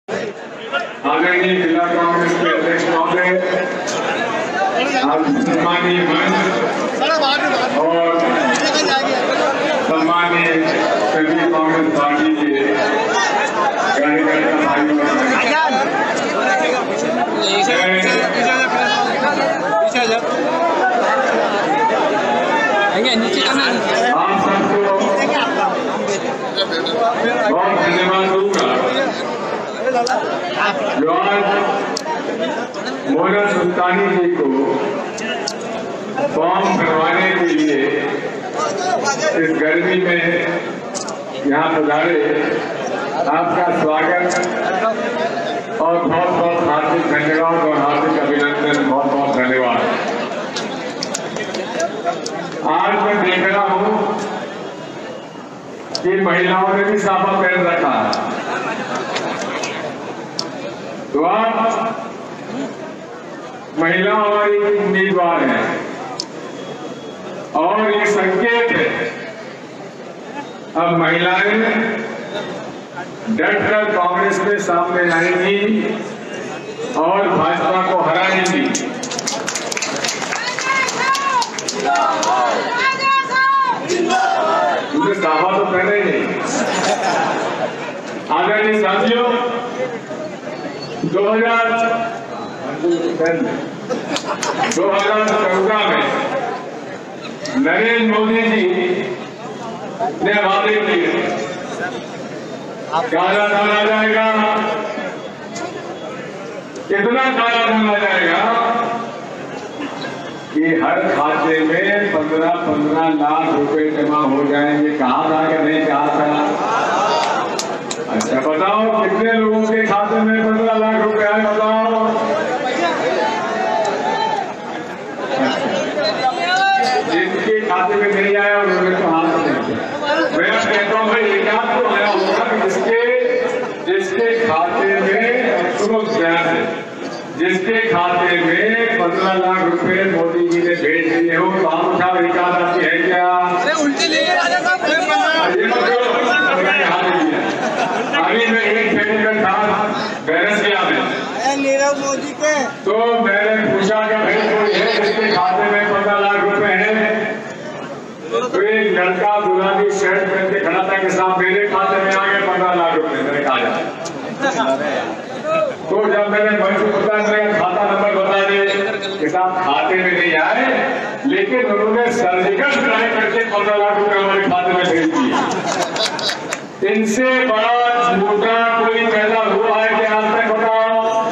आदरणीय जिला कांग्रेस के अध्यक्ष महोदय, सम्मानीय मंच और सम्मानीय सभी कांग्रेस पार्टी के कार्यकर्ता भाइयों, आप सबको बहुत धन्यवाद दूंगा जो आज मोना सुल्तानी जी को फॉर्म करवाने के लिए इस गर्मी में यहाँ पधारे। आपका स्वागत और बहुत बहुत हार्दिक धन्यवाद और हार्दिक अभिनंदन, बहुत बहुत धन्यवाद। आज मैं देख रहा हूँ कि महिलाओं ने भी साफा पहन रखा है, तो आप महिला हमारी उम्मीदवार है और ये संकेत है अब महिलाएं डटकर कांग्रेस के सामने आएंगी और भाजपा को हराएंगी। उनके दावा तो पहले ही नहीं। आदरणीय साथियों, 2014 में नरेंद्र मोदी जी ने वादे किए, काला धन आ जाएगा, इतना काला धन आ जाएगा कि हर खाते में 15-15 लाख रुपए जमा हो जाएंगे। कहा था कि नहीं कहा था? अच्छा बताओ, कितने लोगों के खाते में 15 लाख रुपए आए बताओ? जिनके खाते में नहीं आया उन्होंने तो हाथ नहीं। मैं कहता हूँ भाई एक आध तो आया होगा कि जिसके खाते में, सुनो ध्यान से, जिसके खाते में 15 लाख रुपए मोदी जी ने भेज दिए हो, काम उठा रिकार्ड आती है क्या? उल्टी लेके अभी मैं एक सेकंड था बैरसिया में नीरव मोदी के, तो मैंने पूछा कि भाई कोई है जिसके खाते में 15 लाख रुपए हैं? तो एक लड़का गुलाबी शर्ट पहन के खड़ा था कि साहब मेरे खाते में आ गए 15 लाख रुपए। मैंने कहा तो जब मैंने मंच बता मेरा खाता नंबर बता दे कि साहब खाते में नहीं आए, लेकिन उन्होंने सर्जिकल स्ट्राइक करके 15 लाख रुपए हमारे खाते में भेज दिए। इनसे बड़ा झूठा कोई पैदा हुआ है कि आज तक बताओ?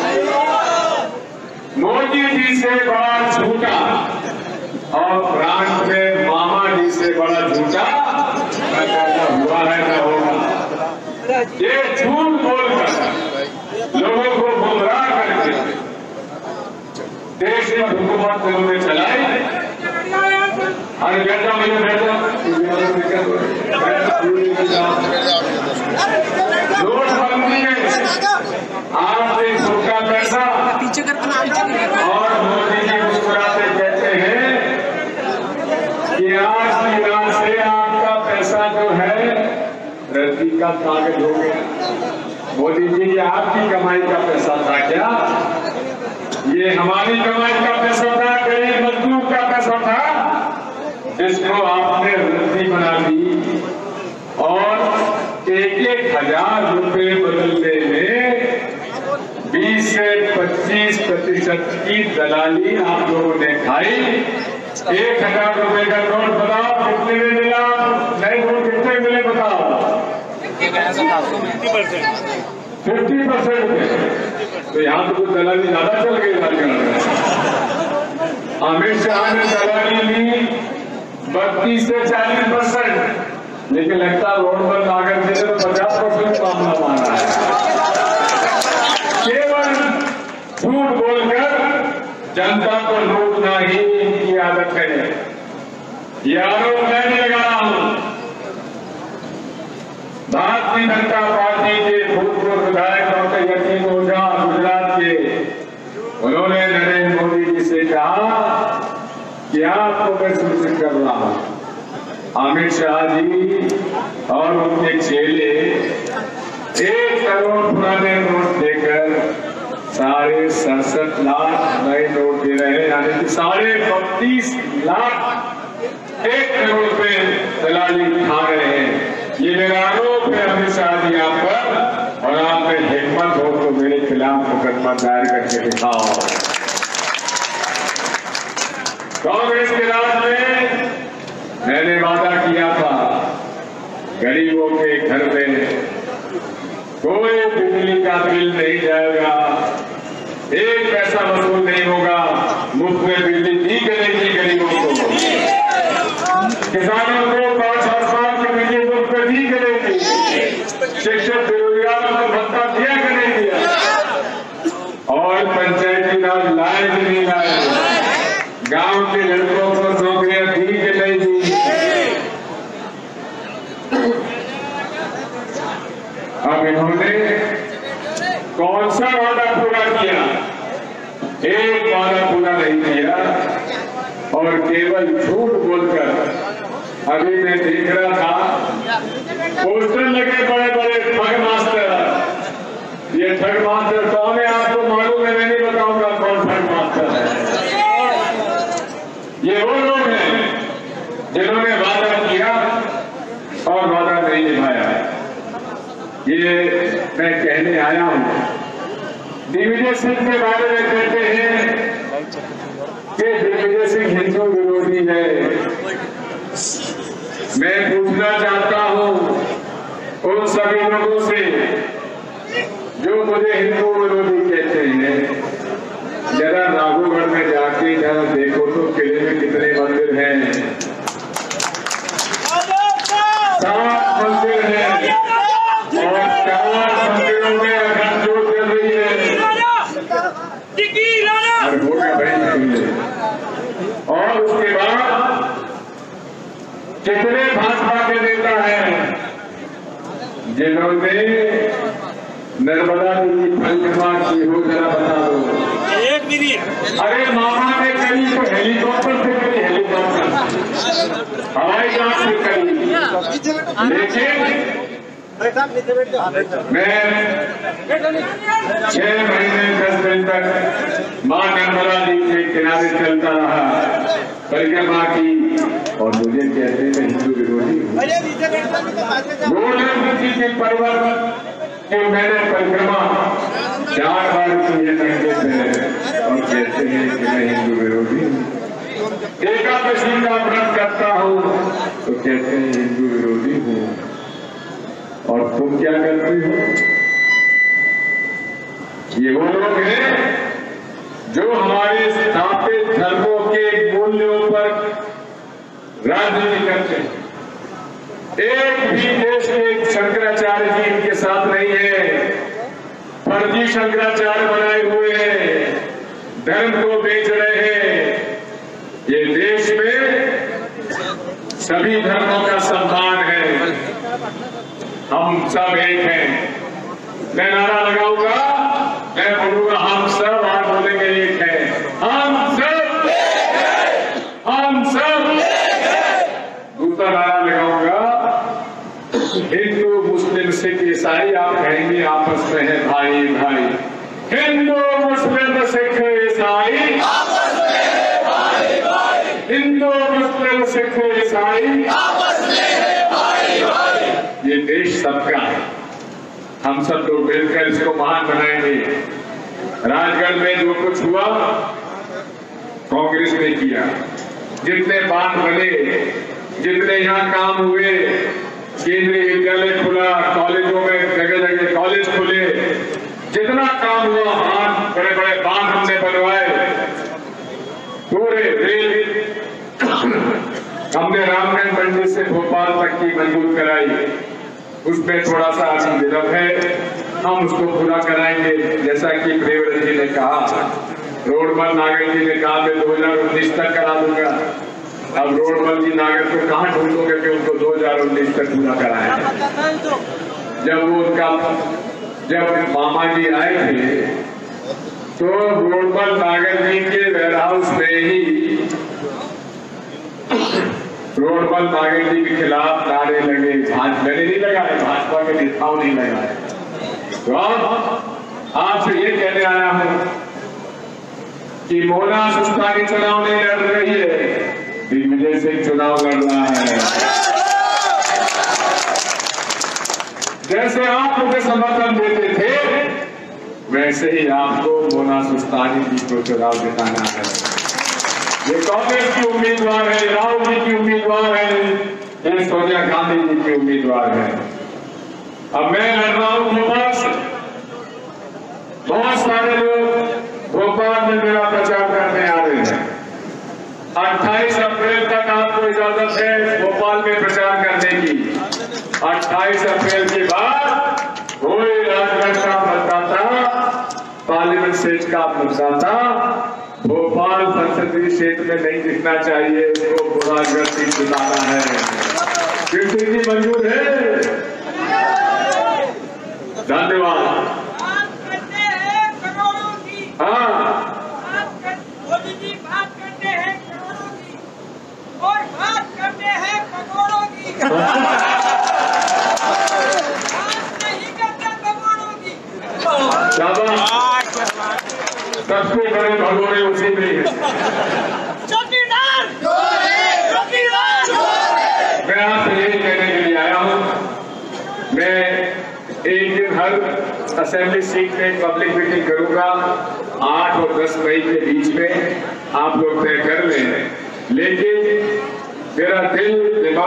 मोदी जी से बड़ा झूठा और प्रांत में मामा जी से बड़ा झूठा पैदा हुआ है न होगा। ये झूठ बोलकर लोगों को गुमराह करके देश में हुकूमत उन्होंने चलाई। अरे बैठा मुझे बैठा नोटबंदी में आपने सबका पैसा और मोदी जी मुस्कुराते कहते हैं कि आज की रात से आपका पैसा जो है रद्दी का कागज हो गया। मोदी जी ये आपकी कमाई का पैसा था क्या? ये हमारी कमाई का पैसा था, गरीब मजदूर का पैसा था, जिसको आपने रद्दी बना दी और 1,000 रुपए बदलने में 20 से 25% की दलाली आप लोगों ने खाई। 1,000 रुपए का नोट बताओ कितने में मिला? नए नोट कितने मिले बताओ? 50% में। तो यहाँ तो कुछ दलाली ज्यादा चल गई। अमित शाह ने दलाली ली 32 से 40%, लेकिन लगता रोड पर कागज से तो 50% मामला माना है। केवल झूठ बोलकर जनता को लूटना ही इनकी आदत है। ये आरोप मैं नहीं लगा रहा हूं, भारतीय जनता पार्टी के भूतपूर्व विधायक डॉक्टर यतीन ओझा गुजरात के, उन्होंने नरेंद्र मोदी जी से कहा कि आपको मैं सूचित कर रहा हूं, अमित शाह जी और उनके चेले 1 करोड़ पुराने नोट हमारे 67 लाख नए नोट दे रहे हैं, यानी कि 32.5 लाख 1 करोड़ रुपए दलाली खा रहे हैं। ये मेरा आरोप है अमित शाह जी आप पर, और आप में हिम्मत हो तो मेरे खिलाफ मुकदमा दायर करके दिखाओ। कांग्रेस के राज में मैंने वादा किया था गरीबों के घर में कोई बिजली का बिल नहीं जाएगा, 1 पैसा वसूल नहीं होगा, मुफ्त में बिजली दी करेगी गरीबों को, किसानों को 5-8 साल की बिजली मुफ्त में दी करेगी, शिक्षक बेरोजगारों को भत्ता दिया करेगी, और पंचायती राज लाए कि नहीं लाए, गांव के लड़कों को नौकरियां दी कि नहीं दी। अब इन्होंने कौन सा वादा पूरा किया? एक वादा पूरा नहीं किया, और केवल झूठ बोलकर। अभी मैं देख रहा था पोस्टर लगे बड़े बड़े ठग मास्टर। ये ठग मास्टर कौन है आपको मालूम है? मैं नहीं बताऊंगा कौन ठग मास्टर है। ये वो लोग हैं जिन्होंने वादा किया और वादा नहीं निभाया है। ये मैं कहने आया हूं। दिग्विजय सिंह के बारे में कहते हैं कि दिग्विजय सिंह हिंदू विरोधी है। मैं पूछना चाहता हूं उन सभी लोगों से जो मुझे हिंदू विरोधी कहते हैं, जरा नागौगढ़ में जाके जरा देखो तो किले में कितने मंदिर हैं। 7 मंदिर हैं और 4 मंदिरों में अखंड ज्योत जल रही है। और हो गया भाई। और उसके बाद कितने भाजपा के नेता हैं जिन्होंने नर्मदा की परिक्रमा की हो, जरा बता दो। अरे मामा ने करी तो हेलीकॉप्टर से करी, हेलीकॉप्टर हवाई जहाज से करी, लेकिन मैं 6 महीने 10 दिन तक मां नर्मदा जी के किनारे चलता रहा, परिक्रमा की, और मुझे कहते हैं हिंदू विरोधी हूँ। गोल्डन जी के पर्वत कि मैंने परिक्रमा 4 बार की है नंगे से, और कहते हैं कि मैं हिंदू विरोधी हूँ। एकादशी का व्रत करता हूँ तो कहते हैं हिंदू विरोधी हूँ। और तुम क्या करते हो? ये वो लोग हैं जो हमारे स्थापित धर्मों के मूल्यों पर राजनीति करते हैं। एक भी देश के शंकराचार्य जी इनके साथ नहीं है। फर्जी शंकराचार्य बनाए हुए हैं, धर्म को बेच रहे हैं। ये देश में सभी धर्मों का सम्मान है, हम सब एक हैं। मैं नारा लगाऊंगा, मैं बोलूंगा हम सब, आप बोलेंगे एक है, हम सब, हम सब। दूसरा नारा लगाऊंगा, हिंदू मुस्लिम सिख ईसाई आप कहेंगे आपस में है भाई भाई। हिंदू मुस्लिम सिख ईसाई आपस में है भाई भाई। हिंदू मुस्लिम सिख ईसाई आपस में है भाई भाई। ये देश सबका है, हम सब लोग मिलकर इसको महान बनाएंगे। राजगढ़ में जो कुछ हुआ कांग्रेस ने किया, जितने बांध बने, जितने यहाँ काम हुए, केंद्रीय विद्यालय खुला, कॉलेजों में जगह जगह कॉलेज खुले, जितना काम हुआ, बड़े बड़े बांध हमने बनवाए, पूरे रेल हमने रामगंज मंडी से भोपाल तक की मंजूर कराई। उसमें थोड़ा सा अभी विलंब है, हम उसको पूरा कराएंगे। जैसा कि प्रेमचंद जी ने कहा, रोडमल नागर जी ने कहा मैं 2019 तक करा दूंगा। अब रोडमल जी नागर को कहाँ ढूंढोगे कि उनको 2019 तक पूरा कराए। जब मामा जी आए थे तो रोडमल नागर जी के वेयरहाउस में ही रोडमल नागर जी के खिलाफ नारे लगे। मैंने नहीं लगाए, भाजपा के नेताओं नहीं लगाए। तो आपसे ये कहने आया हूं कि मोना सुस्तानी चुनाव नहीं लड़ रही है, दिग्विजय सिंह चुनाव लड़ रहा है। जैसे आप मुझे समर्थन देते थे, वैसे ही आपको मोना सुस्तानी जी को चुनाव जिताना है। ये कांग्रेस की उम्मीदवार है, राहुल जी की उम्मीदवार है, ये सोनिया गांधी जी की उम्मीदवार है। अब मैं लड़ रहा हूं भोपाल से। बहुत सारे लोग भोपाल में मेरा प्रचार करने आ रहे हैं। 28 अप्रैल तक आपको इजाजत है भोपाल में प्रचार करने की। 28 अप्रैल के बाद कोई राजगढ़ का मतदाता, पार्लियामेंट सीट का मतदाता भोपाल संसदीय क्षेत्र में नहीं दिखना चाहिए। उसको बुरागढ़ सीट जिताना है। किसी की मंजूर है? धन्यवाद। हाँ, मोदी जी बात करते हैं करोड़ों की और बात करते हैं करोड़ों की। बात नहीं करते करोड़ों की। सबसे बड़े भगोड़े उसी में है। चौकीदार, चौकीदार। मैं आपसे यही कहने के लिए आया हूँ। मैं एक दिन हर असेंबली सीट में पब्लिक मीटिंग करूंगा। 8 और 10 मई के बीच में आप लोग तय कर लें। लेकिन मेरा दिल,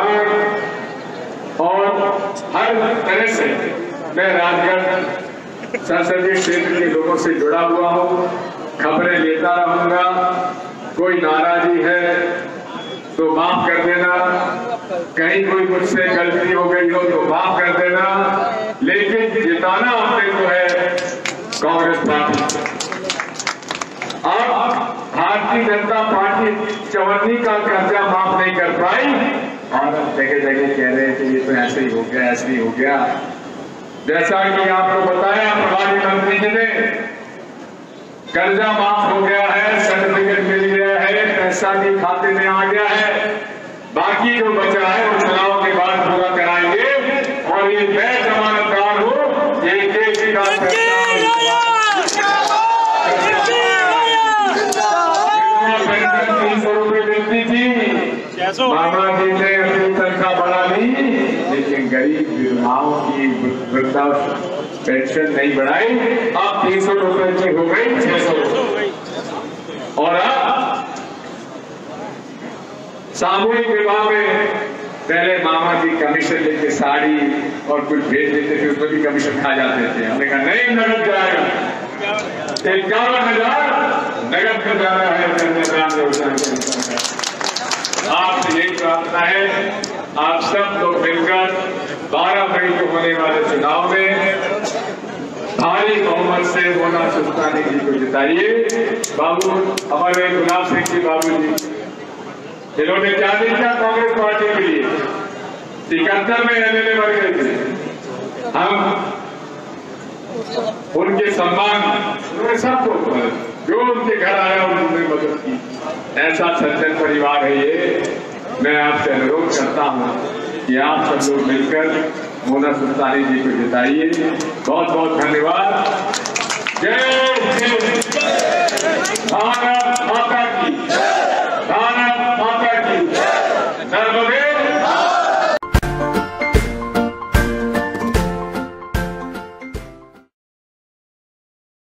दिमाग और हर तरह से मैं राजगढ़ संसदीय क्षेत्र के लोगों से जुड़ा हुआ हूँ। खबरें लेता रहूंगा। कोई नाराजगी है तो माफ कर देना, कहीं कोई मुझसे गलती हो गई हो तो माफ कर देना, लेकिन जिताना आपने तो है कांग्रेस पार्टी। अब भारतीय जनता पार्टी 54 का कर्जा माफ नहीं कर पाई और जगह जगह कह रहे हैं कि ये तो ऐसे ही हो गया, ऐसे ही हो गया। जैसा कि आपको बताया प्रधानमंत्री जी ने, कर्जा माफ हो गया है, सर्टिफिकेट मिल गया है, पैसा भी खाते में आ गया है। बाकी जो बचा है वो चुनाव के बाद पूरा कराएंगे। और ये मैं जमानतदार हूँ, ये देश का 300 रुपये मिलती थी, मामा जी ने अपनी तनख्वाह बढ़ा ली, लेकिन गरीब विधवाओं की वृद्धा पेंशन नहीं बढ़ाई। अब 300 रुपये की हो गई 600। और अब सामूहिक विवाह में पहले मामा जी कमीशन लेके साड़ी और कुछ भेज देते थे, उसमें भी कमीशन खा जाते थे। हमने कहा नहीं, नगद जाएगा। 51,000 नगद में जाना है कन्यादान योजना के अंतर्गत। आपसे यही प्रार्थना है, आप सब लोग मिलकर 12 मई को होने वाले चुनाव में भारी बहुमत से मोना सुस्तानी जी को जिताइए। बाबू हमारे गुलाब सिंह जी बाबू जी, इन्होंने क्या नहीं किया कांग्रेस पार्टी के लिए। 71 में एमएलए बन गए थे। हम उनके सम्मान, उन्होंने सबको जो उनके घर आया उन्होंने मदद की। ऐसा सज्जन परिवार है ये। मैं आपसे अनुरोध करता हूँ कि आप सब लोग मिलकर मोना सुस्तानी जी को जिताइए। बहुत बहुत धन्यवाद।